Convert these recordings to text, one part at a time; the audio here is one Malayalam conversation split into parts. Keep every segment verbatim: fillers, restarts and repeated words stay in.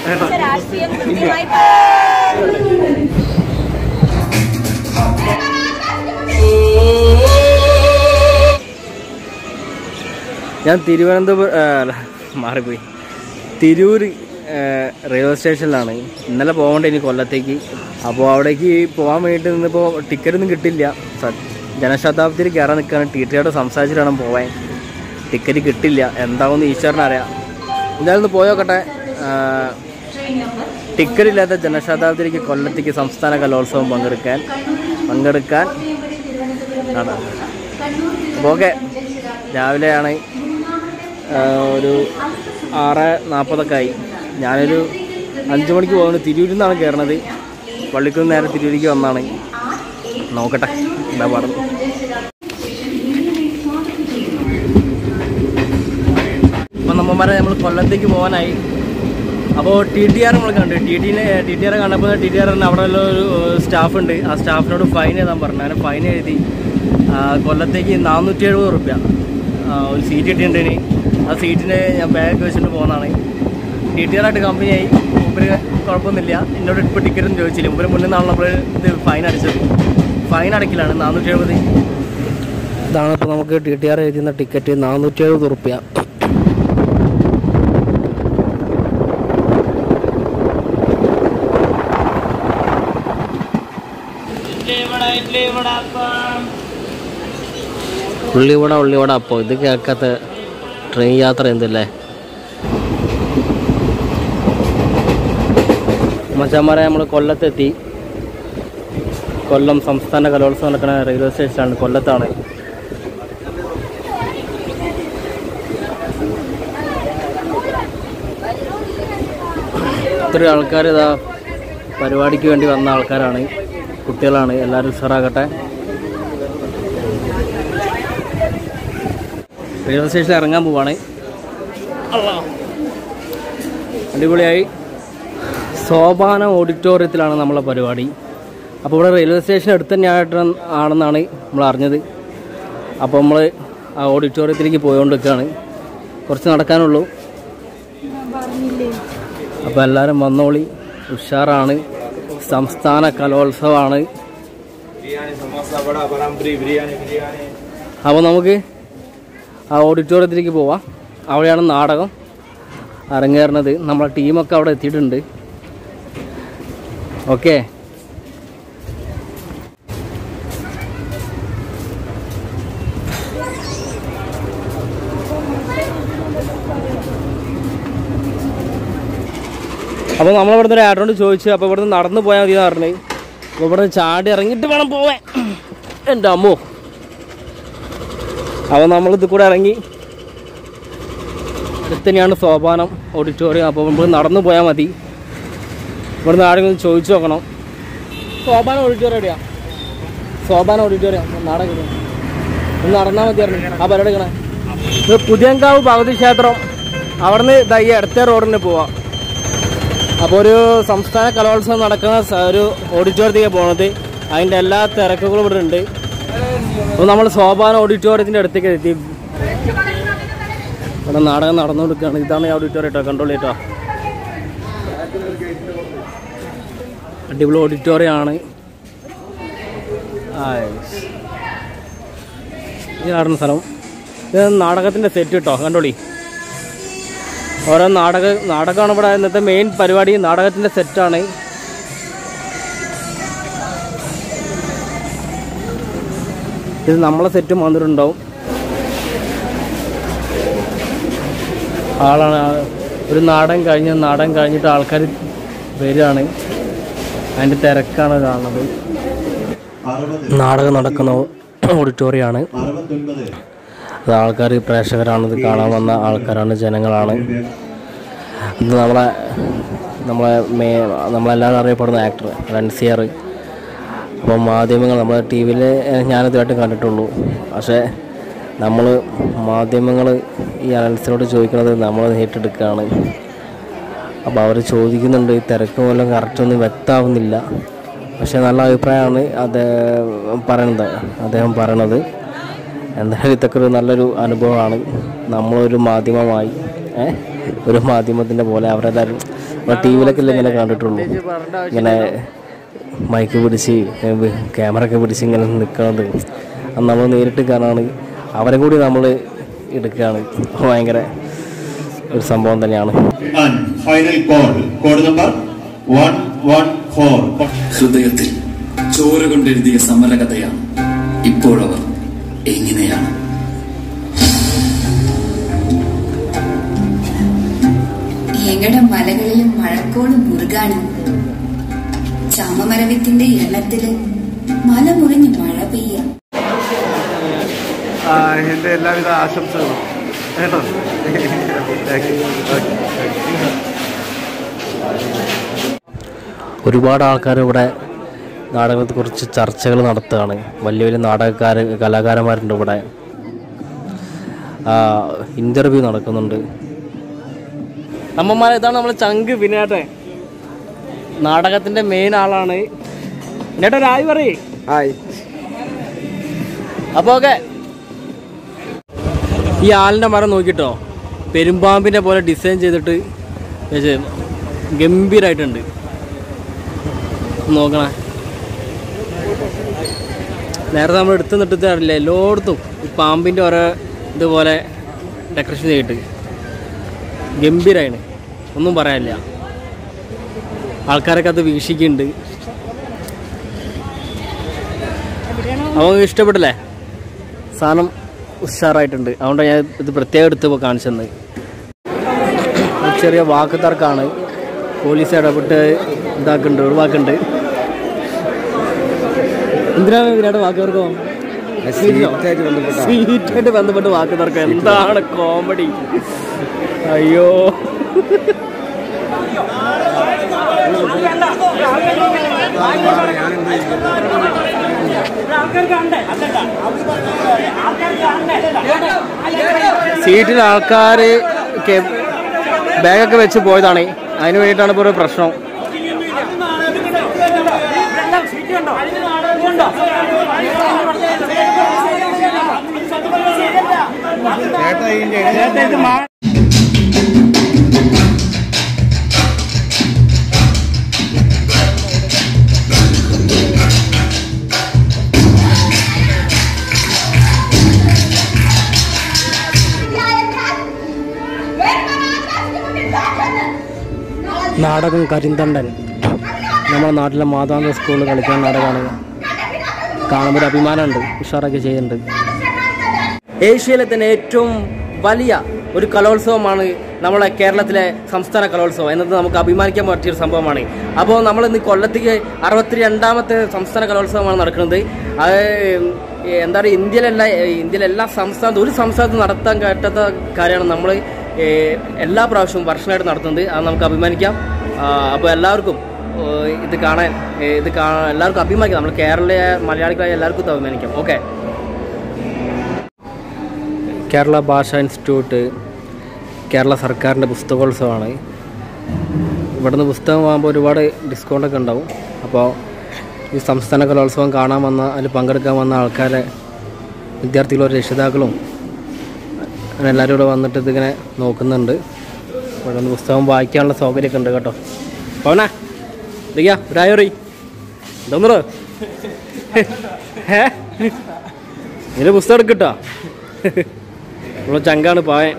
രാഷ്ട്രീയം കൃത്യമായി ഞാൻ തിരുവനന്തപുരം മാറിപ്പോയി തിരൂർ റെയിൽവേ സ്റ്റേഷനിലാണ്. ഇന്നലെ പോകേണ്ട ഇനി കൊല്ലത്തേക്ക്. അപ്പോൾ അവിടേക്ക് പോകാൻ വേണ്ടിയിട്ട് നിന്നിപ്പോൾ ടിക്കറ്റൊന്നും കിട്ടില്ല. ജനശതാബ്ദിയിൽ കയറാൻ നിൽക്കുകയാണ്. ടി ടിയോട് സംസാരിച്ചിട്ട് വേണം പോവാൻ. ടിക്കറ്റ് കിട്ടില്ല, എന്താവുമെന്ന് ഈശ്വരനറിയാം. എന്തായാലും പോയോക്കട്ടെ. ടിക്കറ്റ് ഇല്ലാത്ത ജനശതാബ്ദിയിലേക്ക് കൊല്ലത്തേക്ക് സംസ്ഥാന കലോത്സവം പങ്കെടുക്കാൻ പങ്കെടുക്കാൻ ആണ്. അപ്പോൾ ഓക്കെ, രാവിലെയാണ് ഒരു ആറ് നാൽപ്പതൊക്കെ ആയി. ഞാനൊരു അഞ്ച് മണിക്ക് പോകുന്നത്. തിരൂരിൽ നിന്നാണ് കയറണത്. പള്ളിക്കുന്ന് നേരെ തിരൂരിലേക്ക് വന്നാണ്. നോക്കട്ടെ എന്താ പാടുന്നത്. അപ്പം നമ്മന്മാരെ നമ്മൾ കൊല്ലത്തേക്ക് പോകാനായി. അപ്പോൾ ടി ടി ആർ നമ്മൾ കണ്ടു. ടി ടിനെ ടി ടി ആർ കണ്ടപ്പോൾ ടി ടി ആറിന് അവിടെ ഉള്ള ഒരു സ്റ്റാഫുണ്ട്. ആ സ്റ്റാഫിനോട് ഫൈൻ എഴുതാൻ പറഞ്ഞു. അങ്ങനെ ഫൈൻ എഴുതി കൊല്ലത്തേക്ക് നാനൂറ്റി എഴുപത് റുപ്യ ഒരു സീറ്റ് കിട്ടിയിട്ടുണ്ടെങ്കിൽ ആ സീറ്റിന് ഞാൻ ബാഗ് വെച്ചിട്ട് പോകുന്നതാണ്. ടി ടി ആറായിട്ട് കമ്പനിയായി. മുമ്പിൽ കുഴപ്പമൊന്നുമില്ല. എന്നോട് ഇപ്പോൾ ടിക്കറ്റൊന്നും ചോദിച്ചില്ല. മുമ്പിൽ മുന്നിൽ നിന്നാണ് നമ്മൾ ഇത് ഫൈൻ അടിച്ചത്. ഫൈൻ അടക്കിലാണ് നാനൂറ്റി എഴുപത്. ഇതാണ് ഇപ്പോൾ നമുക്ക് ടി ടി ആർ എഴുതുന്ന ടിക്കറ്റ്, നാനൂറ്റി എഴുപത് റുപ്യ. ഉള്ളിവട ഉള്ളിവട അപ്പോൾ ഇത് കേൾക്കാത്ത ട്രെയിൻ യാത്ര എന്തല്ലേ മച്ചാന്മാരെ. നമ്മൾ കൊല്ലത്തെത്തി. കൊല്ലം സംസ്ഥാന കലോത്സവം നടക്കുന്ന റെയിൽവേ സ്റ്റേഷനാണ്. കൊല്ലത്താണ്. ഇത്രയും ആൾക്കാർ ഇതാ പരിപാടിക്ക് വേണ്ടി വന്ന ആൾക്കാരാണ്, കുട്ടികളാണ്. എല്ലാവരും ഉഷാറാകട്ടെ. റെയിൽവേ സ്റ്റേഷനിൽ ഇറങ്ങാൻ പോവാണ്. അടിപൊളിയായി. സോപാന ഓഡിറ്റോറിയത്തിലാണ് നമ്മളെ പരിപാടി. അപ്പോൾ ഇവിടെ റെയിൽവേ സ്റ്റേഷൻ അടുത്ത് തന്നെയായിട്ട് ആണെന്നാണ് നമ്മൾ അറിഞ്ഞത്. അപ്പോൾ നമ്മൾ ആ ഓഡിറ്റോറിയത്തിലേക്ക് പോയോണ്ടിരിക്കുകയാണ്. കുറച്ച് നടക്കാനുള്ളൂ. അപ്പോൾ എല്ലാവരും വന്നോളി. ഉഷാറാണ്. സംസ്ഥാന കലോത്സവമാണ്. അപ്പോൾ നമുക്ക് ആ ഓഡിറ്റോറിയത്തിലേക്ക് പോവാം. അവിടെയാണ് നാടകം അരങ്ങേറുന്നത്. നമ്മളെ ടീമൊക്കെ അവിടെ എത്തിയിട്ടുണ്ട്. ഓക്കെ, അപ്പോൾ നമ്മളിവിടുന്ന് ഒരു ആട്ടോണ്ട് ചോദിച്ചു. അപ്പോൾ ഇവിടുന്ന് നടന്നു പോയാൽ മതി എന്ന് പറഞ്ഞു. അപ്പോൾ ഇവിടുന്ന് ചാടി ഇറങ്ങിയിട്ട് വേണം പോവാൻ. എൻ്റെ അമ്മോ. അപ്പോൾ നമ്മളിത് കൂടെ ഇറങ്ങി. അടുത്ത് തന്നെയാണ് സോപാനം ഓഡിറ്റോറിയം. അപ്പോൾ നമ്മൾ നടന്നു പോയാൽ മതി. ഇവിടുന്ന് ആരെങ്കിലും ചോദിച്ചു നോക്കണം. സോപാനം ഓഡിറ്റോറിയം എവിടെയാ? സോപാനം ഓഡിറ്റോറിയം നാടകം ഒന്ന് നടന്നാൽ മതി പറഞ്ഞു. ആ പരിപാടി എടുക്കണേ. ഇത് പുതിയങ്കാവ് ഭഗവതി ക്ഷേത്രം. അവിടെ നിന്ന് ഇതാ ഈ അടുത്ത റോഡിന് പോവാം. അപ്പോൾ ഒരു സംസ്ഥാന കലോത്സവം നടക്കുന്ന ഒരു ഓഡിറ്റോറിയത്തേക്ക് പോണത്. അതിൻ്റെ എല്ലാ തിരക്കുകളും ഇവിടെ ഉണ്ട്. അപ്പോൾ നമ്മൾ സോപാന ഓഡിറ്റോറിയത്തിൻ്റെ അടുത്തേക്ക് എത്തി. ഇവിടെ നാടകം നടന്നുകൊടുക്കുകയാണ്. ഇതാണ് ഈ ഓഡിറ്റോറിയം കേട്ടോ. കൺട്രോൾ ചെയ്തോ. അടിപൊളി ഓഡിറ്റോറിയം ആണ്. ഈ നടന്ന സ്ഥലം ഇത് നാടകത്തിൻ്റെ സെറ്റ് കേട്ടോ. കണ്ടോളി. ഓരോ നാടക നാടകമാണ് ഇവിടെ ഇന്നത്തെ മെയിൻ പരിപാടി. നാടകത്തിൻ്റെ സെറ്റാണ്. ഇത് നമ്മളെ സെറ്റും വന്നിട്ടുണ്ടാവും. ആളാണ് ഒരു നാടകം കഴിഞ്ഞ് നാടകം കഴിഞ്ഞിട്ട് ആൾക്കാർ വരികയാണ്. അതിൻ്റെ തിരക്കാണ് കാണുന്നത്. നാടകം നടക്കുന്ന ഓഡിറ്റോറിയമാണ്. അത് ആൾക്കാർ പ്രേക്ഷകരാണ്. ഇത് കാണാൻ വന്ന ആൾക്കാരാണ്, ജനങ്ങളാണ്. ഇത് നമ്മളെ നമ്മളെ മേ നമ്മളെല്ലാവരും അറിയപ്പെടുന്ന ആക്ടർ റൺസിയർ. അപ്പോൾ മാധ്യമങ്ങൾ നമ്മളെ ടി വിയിൽ ഞാനിതുമായിട്ട് കണ്ടിട്ടുള്ളൂ. പക്ഷേ നമ്മൾ മാധ്യമങ്ങൾ ഈ അനലിസ്റ്റിനോട് ചോദിക്കുന്നത് നമ്മൾ ഏറ്റെടുക്കുകയാണ്. അപ്പോൾ അവർ ചോദിക്കുന്നുണ്ട്. ഈ തിരക്ക് മൂലം കറക്റ്റൊന്നും വ്യക്തമാവുന്നില്ല. പക്ഷേ നല്ല അഭിപ്രായമാണ് അദ്ദേഹം പറയണത് അദ്ദേഹം പറയണത് എന്തായാലും ഇതൊക്കെ ഒരു നല്ലൊരു അനുഭവമാണ്. നമ്മളൊരു മാധ്യമമായി ഒരു മാധ്യമത്തിൻ്റെ പോലെ അവരെല്ലാവരും ടി വിയിലൊക്കെ ഇങ്ങനെ കണ്ടിട്ടുള്ളൂ, ഇങ്ങനെ മൈക്ക് പിടിച്ച് ക്യാമറ ഒക്കെ പിടിച്ച് ഇങ്ങനെ നിൽക്കുന്നത്. അത് നമ്മൾ നേരിട്ട് കാണാണ്, അവരെ കൂടി നമ്മൾ എടുക്കുകയാണ്. ഭയങ്കര ഒരു സംഭവം തന്നെയാണ്. ഹൃദയത്തിൽ ചോര കൊണ്ടെഴുതിയ സമരകഥയാണ് ഇപ്പോഴവർ എങ്ങനെയാണ്. എങ്ങടെ മലകളിലും മഴക്കോളും മുറുകാനും ചാമമരവിത്തിന്റെ എണ്ണത്തില് മല മുറിഞ്ഞ് മഴ പെയ്യാം. എന്റെ എല്ലാവിധ ആശംസകളും കേട്ടോ. ഒരുപാട് ആൾക്കാർ ഇവിടെ നാടകത്തെക്കുറിച്ച് ചർച്ചകൾ നടത്തുകയാണ്. വലിയ വലിയ നാടകക്കാർ കലാകാരന്മാരുണ്ട് ഇവിടെ, ഇൻ്റർവ്യൂ നടക്കുന്നുണ്ട്. അമ്മമാർ ഇതാണ് നമ്മൾ ചങ്ക് വിനേട്ടെ, നാടകത്തിൻ്റെ മെയിൻ ആളാണ്. വിനേട്ട രായ് പറയേ. അപ്പോൾ ഓക്കെ, ഈ ആലിൻ്റെ മരം നോക്കിട്ടോ, പെരുമ്പാമ്പിനെ പോലെ ഡിസൈൻ ചെയ്തിട്ട് ഗംഭീരമായിട്ടുണ്ട്. നോക്കണേ, നേരത്തെ നമ്മൾ എടുത്ത് നിട്ടിട്ട് അറിയില്ല, എല്ലായിടത്തും ഈ പാമ്പിൻ്റെ ഓരോ ഇതുപോലെ ഡെക്കറേഷൻ ചെയ്തിട്ട് ഗംഭീരമാണ്, ഒന്നും പറയാനില്ല. ആൾക്കാരൊക്കെ അത് വീക്ഷിക്കുന്നുണ്ട്. അവർക്ക് ഇഷ്ടപ്പെട്ടില്ലേ? സാധനം ഉഷാറായിട്ടുണ്ട്. അതുകൊണ്ടാണ് ഞാൻ ഇത് പ്രത്യേകം എടുത്ത് കാണിച്ചത്. ചെറിയ വാക്ക് തർക്കമാണ്, പോലീസ് ഇടപെട്ട് ഇതാക്കുന്നുണ്ട്, ഒഴിവാക്കുന്നുണ്ട്. എന്തിനാണ് ഇതിനായിട്ട് വാക്ക് തർക്കം? സീറ്റായിട്ട് ബന്ധപ്പെട്ട് വാക്ക് തർക്കം. എന്താണ് കോമഡി! അയ്യോ, സീറ്റിൽ ആൾക്കാർ ബാഗൊക്കെ വെച്ച് പോയതാണ്, അതിന് വേണ്ടിയിട്ടാണ് ഇപ്പോൾ ഒരു പ്രശ്നം. നാടകം കരിന്തണ്ടൻ നമ്മുടെ നാട്ടിലെ മാതാന്ത സ്കൂളിൽ കളിക്കുന്ന നാടകമാണ്. കാണുമ്പോൾ ഒരു അഭിമാനമുണ്ട്, ഉഷാറൊക്കെ ചെയ്യുന്നുണ്ട്. ഏഷ്യയിലെ തന്നെ ഏറ്റവും വലിയ ഒരു കലോത്സവമാണ് നമ്മളെ കേരളത്തിലെ സംസ്ഥാന കലോത്സവം എന്നത് നമുക്ക് അഭിമാനിക്കാൻ പറ്റിയൊരു സംഭവമാണ്. അപ്പോൾ നമ്മളിന്ന് കൊല്ലത്തേക്ക് അറുപത്തി രണ്ടാമത്തെ സംസ്ഥാന കലോത്സവമാണ് നടക്കുന്നത്. അത് എന്താ പറയുക, ഇന്ത്യയിലല്ല ഇന്ത്യയിലെല്ലാ സംസ്ഥാനത്തും ഒരു സംസ്ഥാനത്ത് നടത്താൻ പറ്റാത്ത കാര്യമാണ് നമ്മൾ എല്ലാ പ്രാവശ്യവും വർഷമായിട്ട് നടത്തുന്നത്. അത് നമുക്ക് അഭിമാനിക്കാം. അപ്പോൾ എല്ലാവർക്കും ഇത് കാണാൻ ഇത് കാണാൻ എല്ലാവർക്കും അഭിമാനിക്കാം. നമ്മൾ കേരള മലയാളികളായ എല്ലാവർക്കും ഇത് അഭിമാനിക്കാം. ഓക്കെ, കേരള ഭാഷാ ഇൻസ്റ്റിറ്റ്യൂട്ട് കേരള സർക്കാരിൻ്റെ പുസ്തകോത്സവമാണ്. ഇവിടുന്ന് പുസ്തകം വാങ്ങുമ്പോൾ ഒരുപാട് ഡിസ്കൗണ്ടൊക്കെ ഉണ്ടാവും. അപ്പോൾ ഈ സംസ്ഥാന കലോത്സവം കാണാൻ വന്ന, അതിൽ പങ്കെടുക്കാൻ വന്ന ആൾക്കാരെ, വിദ്യാർത്ഥികളും രക്ഷിതാക്കളും അങ്ങനെ എല്ലാവരും ഇവിടെ വന്നിട്ട് ഇതിങ്ങനെ നോക്കുന്നുണ്ട്. ഇവിടെ നിന്ന് പുസ്തകം വായിക്കാനുള്ള സൗകര്യമൊക്കെ ഉണ്ട് കേട്ടോ. പവനാ ഇരിക്കാ ഒരായോറി ഇതൊന്നോ ഏ ഇതിന് പുസ്തകം എടുക്കട്ടോ. നമ്മൾ ചങ്കാണ് പായൻ.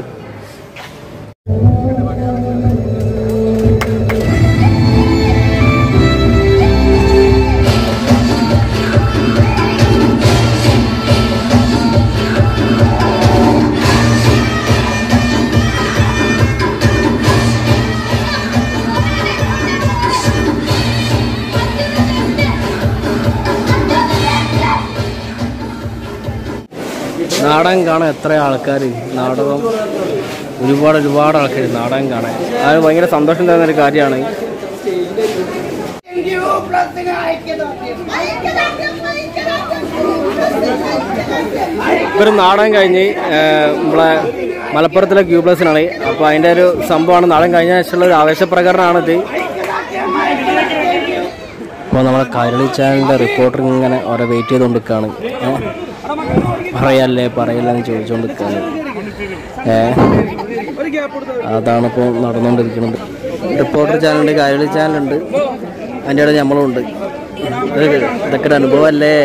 നാടകം കാണാൻ എത്ര ആൾക്കാർ, നാടകം ഒരുപാട് ഒരുപാട് ആൾക്കാർ നാടകം കാണാൻ, അത് ഭയങ്കര സന്തോഷം തരുന്നൊരു കാര്യമാണ്. ഇവർ നാടകം കഴിഞ്ഞ് നമ്മളെ മലപ്പുറത്തിലെ ക്യൂ പ്ലസിനാണ്. അപ്പോൾ അതിൻ്റെ ഒരു സംഭവമാണ് നാടകം കഴിഞ്ഞ ശേഷമുള്ള ഒരു ആവേശപ്രകടനമാണിത്. അപ്പോൾ നമ്മളെ കൈരളി ചാനലിൻ്റെ റിപ്പോർട്ടർ ഇങ്ങനെ ഓരോ വെയിറ്റ് ചെയ്തുകൊണ്ടിരിക്കുകയാണ്. പറയല്ലേ പറയല്ലേ എന്ന് ചോദിച്ചുകൊണ്ടിരിക്കുകയാണ്. ഏ അതാണിപ്പോൾ നടന്നുകൊണ്ടിരിക്കുന്നത്. റിപ്പോർട്ടർ ചാനലുണ്ട്, കൈരളി ചാനലുണ്ട്, അതിൻ്റെ ഇടയിൽ നമ്മളും ഉണ്ട്. ഇതൊക്കെ ഒരു അനുഭവമല്ലേ.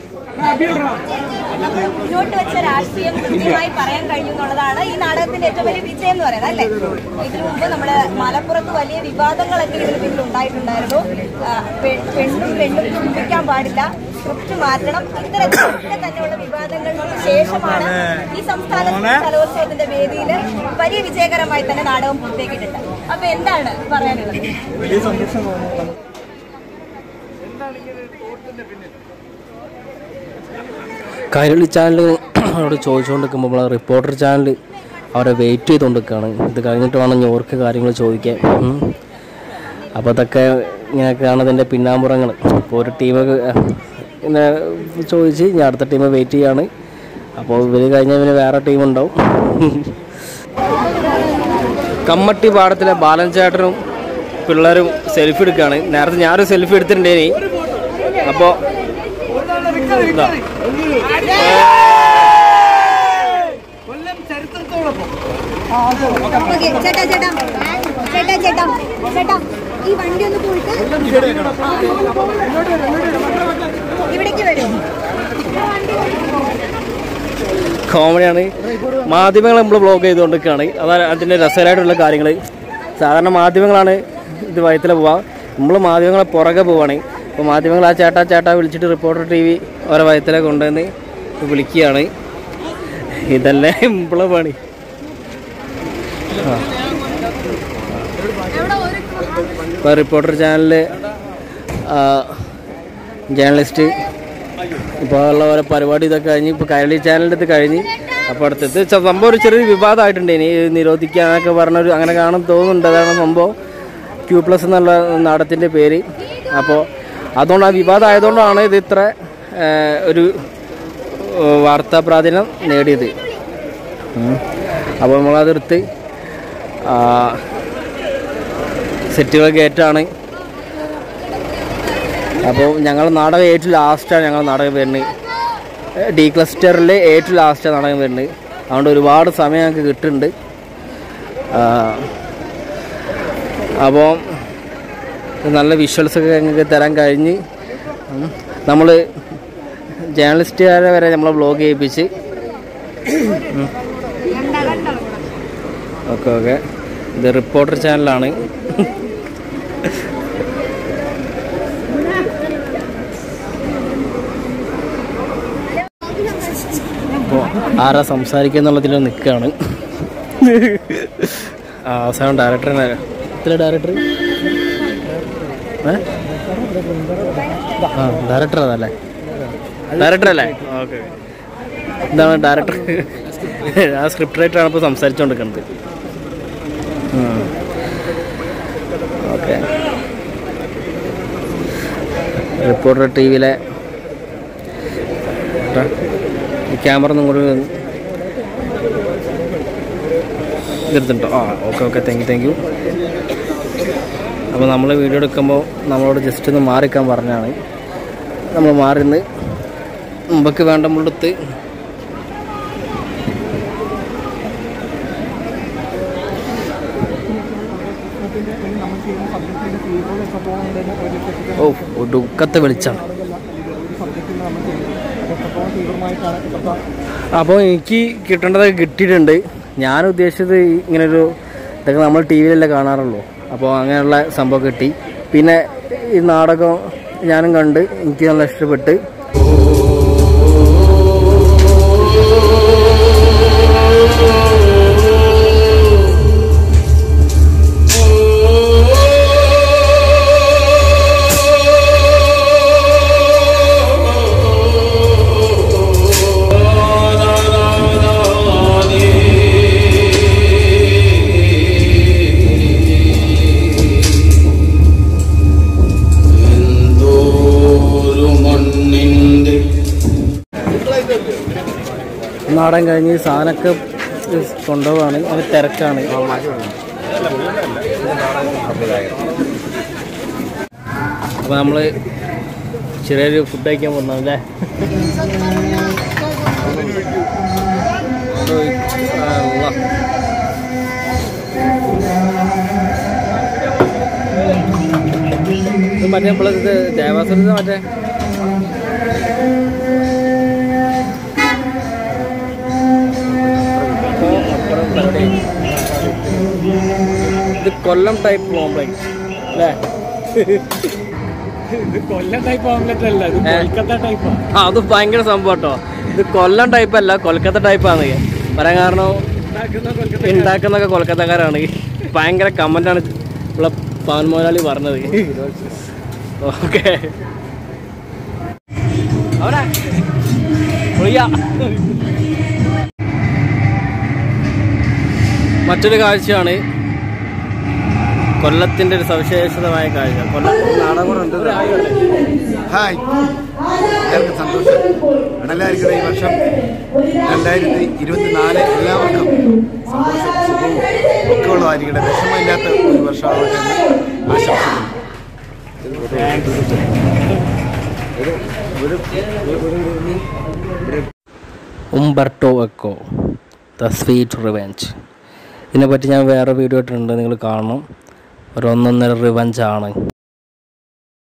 മുന്നോട്ട് വെച്ച രാഷ്ട്രീയം കൃത്യമായി പറയാൻ കഴിയുന്നുള്ളതാണ് ഈ നാടകത്തിന്റെ ഏറ്റവും വലിയ വിജയം എന്ന് പറയുന്നത് അല്ലേ. ഇതിനു മുമ്പ് നമ്മുടെ മലപ്പുറത്ത് വലിയ വിവാദങ്ങളൊക്കെ ഇതിന് പിന്നിൽ ഉണ്ടായിട്ടുണ്ടായിരുന്നു. പെണ്ണും പെണ്ണും ചുംബിക്കാൻ പാടില്ല, സ്ക്രിപ്റ്റ് മാറ്റണം, ഇത്തരത്തിലൊക്കെ തന്നെയുള്ള വിവാദങ്ങൾക്ക് ശേഷമാണ് ഈ സംസ്ഥാന കലോത്സവത്തിന്റെ വേദിയിൽ വലിയ വിജയകരമായി തന്നെ നാടകം പൂർത്തിയാക്കിയിട്ടുണ്ട്. അപ്പൊ എന്താണ് പറയാനുള്ളത്? വലിയ സന്തോഷമാണ്. കൈരളി ചാനലിനോട് ചോദിച്ചുകൊണ്ട് നിൽക്കുമ്പോൾ റിപ്പോർട്ടർ ചാനൽ അവരെ വെയിറ്റ് ചെയ്തുകൊണ്ടിരിക്കുകയാണ്. ഇത് കഴിഞ്ഞിട്ട് വേണം ഞോർക്ക് കാര്യങ്ങൾ ചോദിക്കാൻ. അപ്പോൾ അതൊക്കെ ഇങ്ങനെയൊക്കെയാണ് ഇതിൻ്റെ പിന്നാമ്പുറങ്ങൾ. ഇപ്പോൾ ഒരു ടീം ഇങ്ങനെ ചോദിച്ച് ഞാൻ അടുത്ത ടീം വെയിറ്റ് ചെയ്യാണ്. അപ്പോൾ ഇവർ കഴിഞ്ഞാൽ പിന്നെ വേറെ ടീമുണ്ടാവും. കമ്മട്ടി പാടത്തിലെ ബാലൻ ചേട്ടനും പിള്ളേരും സെൽഫി എടുക്കുകയാണ്. നേരത്തെ ഞാനൊരു സെൽഫി എടുത്തിട്ടുണ്ടേനി. അപ്പോൾ ഇതാ കൊല്ലം ചരിത്രത്തോടൊപ്പം ചേട്ടാ ചേട്ടാ ചേട്ടാ ചേട്ടാ ചേട്ടാ ഈ വണ്ടി ഒന്ന് പോയിട്ട് ഇവിടേക്ക് വരും. കോമഡിയാണ്. മാധ്യമങ്ങൾ നമ്മൾ ബ്ലോഗ് ചെയ്തുകൊണ്ടിരിക്കുകയാണ്. അതാണ് അതിൻ്റെ രസകരമായിട്ടുള്ള കാര്യങ്ങൾ. സാധാരണ മാധ്യമങ്ങളാണ് ഇത് വയറ്റിൽ പോവുക, നമ്മൾ മാധ്യമങ്ങളെ പുറകെ പോവുകയാണ്. അപ്പോൾ മാധ്യമങ്ങൾ ആ ചേട്ടാ ചേട്ടാ വിളിച്ചിട്ട് റിപ്പോർട്ടർ ടി വി ഓരോ വയറ്റിലെ കൊണ്ടുവന്ന് വിളിക്കുകയാണ്. ഇതല്ലേ ഇമ്പള പണി. ആ ഇപ്പോൾ റിപ്പോർട്ടർ ചാനലിൽ ജേർണലിസ്റ്റ് ഇപ്പോൾ ഉള്ള ഓരോ പരിപാടി ഇതൊക്കെ കഴിഞ്ഞ് ഇപ്പോൾ കൈരളി ചാനലിൻ്റെ ഇത് കഴിഞ്ഞ് അപ്പോൾ അടുത്തത് സംഭവം ഒരു ചെറിയൊരു വിവാദമായിട്ടുണ്ട്. ഇനി നിരോധിക്കാനൊക്കെ പറഞ്ഞൊരു അങ്ങനെ കാണാൻ തോന്നുന്നുണ്ട്. അതാണ് സംഭവം ക്യൂ പ്ലസ് എന്നുള്ള നാടകത്തിൻ്റെ പേര്. അപ്പോൾ അതുകൊണ്ട് ആ വിവാദം ആയതുകൊണ്ടാണ് ഇത് ഇത്ര ഒരു വാർത്താ പ്രാധാന്യം നേടിയത്. അപ്പോൾ നമ്മളതെടുത്ത് സെറ്റുകൾ കയറ്റാണ്. അപ്പോൾ ഞങ്ങൾ നാടകം ഏറ്റവും ലാസ്റ്റാണ് ഞങ്ങൾ നാടകം വരുന്നത്. ഡി ക്ലസ്റ്ററിൽ ഏറ്റവും ലാസ്റ്റാണ് നാടകം വരുന്നത്. അതുകൊണ്ട് ഒരുപാട് സമയം ഞങ്ങൾക്ക് കിട്ടുന്നുണ്ട്. അപ്പോൾ നല്ല വിഷ്വൽസൊക്കെ ഞങ്ങൾക്ക് തരാൻ കഴിഞ്ഞ് നമ്മൾ ജേർണലിസ്റ്റുകാരെ വരെ നമ്മളെ വ്ളോഗ് ചെയ്യിപ്പിച്ച് ഓക്കെ ഓക്കെ ഇത് റിപ്പോർട്ടർ ചാനലാണ്. അപ്പോൾ ആരാ സംസാരിക്കുക എന്നുള്ളതിൽ നിൽക്കുകയാണ്. അവസാനം ഡയറക്ടറിനെ ഇത്ര ഡയറക്ടർ ഏ ആ ഡയറക്ടർ അതല്ലേ ഡയറക്ടർ അല്ലേ ഓക്കെ. എന്താണ് ഡയറക്ടർ? ആ സ്ക്രിപ്റ്റ് റൈറ്ററാണ് ഇപ്പോൾ സംസാരിച്ചുകൊണ്ടിരിക്കുന്നത്. ഓക്കെ റിപ്പോർട്ടർ ടി വിയിലെ ക്യാമറ ഒന്നും കൂടി എടുത്തിട്ടുണ്ടോ? ആ okay okay thank you thank you. അപ്പോൾ നമ്മൾ വീഡിയോ എടുക്കുമ്പോൾ നമ്മളോട് ജസ്റ്റ് ഒന്ന് മാറിക്കാൻ പറഞ്ഞാണ്. നമ്മൾ മാറിന്ന് മുമ്പൊക്കെ വേണ്ട മുള്ളത്ത് ഓ ഒടുക്കത്തെ വെളിച്ചാണ്. അപ്പോൾ എനിക്ക് കിട്ടേണ്ടതൊക്കെ കിട്ടിയിട്ടുണ്ട്. ഞാൻ ഉദ്ദേശിച്ചത് ഇങ്ങനൊരു ഇതൊക്കെ നമ്മൾ ടി വിയിലല്ലേ കാണാറുള്ളൂ. അപ്പോൾ അങ്ങനെയുള്ള സംഭവം കിട്ടി. പിന്നെ ഈ നാടകം ഞാനും കണ്ട് എനിക്ക് നല്ല ഇഷ്ടപ്പെട്ട്. നാടൻ കഴിഞ്ഞ് സാധനമൊക്കെ കൊണ്ടുപോവാണ്. അത് തിരക്കാണ്. അപ്പോൾ നമ്മൾ ചെറിയൊരു ഫുഡ് കഴിക്കാൻ പോകുന്നതല്ലേ. മറ്റേ നമ്മളത് ദേവാസുരത്ത് മറ്റേ ഇത് കൊല്ലം ടൈപ്പ് ഓംലെറ്റ് അല്ലേ? ഇത് കൊല്ലം ടൈപ്പ് ഓംലെറ്റ് അല്ല, ഇത് കൊൽക്കത്ത ടൈപ്പാണ്. ആ അത് ഭയങ്കര സംഭവം കേട്ടോ. ഇത് കൊല്ലം ടൈപ്പ് അല്ല, കൊൽക്കത്ത ടൈപ്പാണ് പറയാൻ കാരണം. ഉണ്ടാക്കുന്നൊക്കെ കൊൽക്കത്തക്കാരാണ്. ഭയങ്കര കമൻ്റാണ് ഉള്ള പാൻ മുതലാളി പറഞ്ഞത്. ഓക്കെ അവനാ മറ്റൊരു കാഴ്ചയാണ് കൊല്ലത്തിൻ്റെ ഒരു സവിശേഷതമായ കാഴ്ച. കൊല്ലം നാടകമുണ്ട്. ഹായ്, എല്ലാവർക്കും സന്തോഷം. എല്ലാവർക്കും ഈ വർഷം രണ്ടായിരത്തി ഇരുപത്തിനാല് എല്ലാവർക്കും സന്തോഷം സുഖവും ഒക്കെ ഉള്ളതായിരിക്കട്ടെ. വിഷമമില്ലാത്ത ഒരു വർഷമാവട്ടെ എന്ന് ആശംസിക്കുന്നു. Umberto Eco the sweet revenge. ഇതിനെപ്പറ്റി ഞാൻ വേറെ വീഡിയോ ഇട്ടിട്ടുണ്ട്, നിങ്ങൾ കാണണം. ഒരു ഒന്നൊന്നര റിവെഞ്ചാണ്.